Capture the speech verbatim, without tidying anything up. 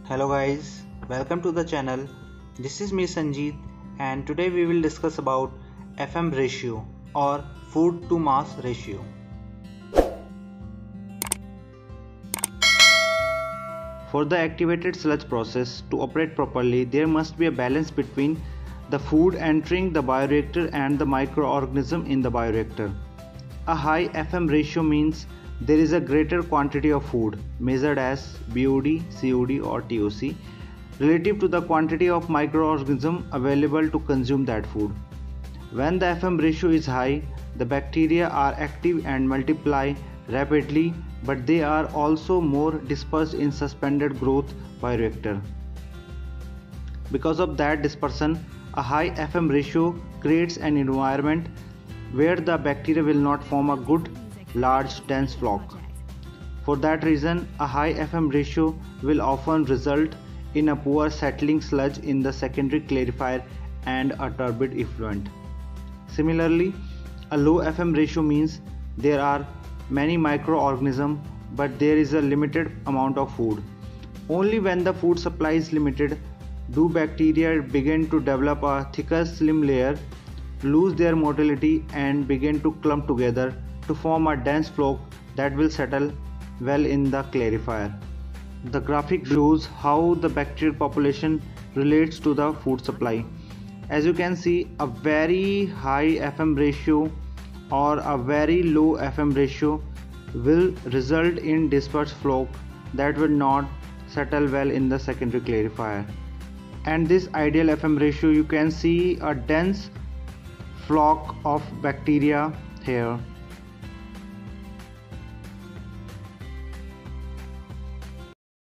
Hello guys, welcome to the channel. This is me Sanjeet and today we will discuss about F M ratio or food to mass ratio. For the activated sludge process to operate properly, there must be a balance between the food entering the bioreactor and the microorganism in the bioreactor. A high F M ratio means there is a greater quantity of food, measured as B O D, C O D or T O C, relative to the quantity of microorganism available to consume that food. When the F M ratio is high, the bacteria are active and multiply rapidly, but they are also more dispersed in suspended growth bioreactor. Because of that dispersion, a high F M ratio creates an environment where the bacteria will not form a good, large, dense flock. For that reason, a high F M ratio will often result in a poor settling sludge in the secondary clarifier and a turbid effluent. Similarly, a low F M ratio means there are many microorganisms but there is a limited amount of food. Only when the food supply is limited do bacteria begin to develop a thicker slim layer, lose their motility and begin to clump together to form a dense flock that will settle well in the clarifier. The graphic shows how the bacterial population relates to the food supply. As you can see, a very high F M ratio or a very low F M ratio will result in dispersed flock that will not settle well in the secondary clarifier. And this ideal F M ratio, you can see a dense flock of bacteria here.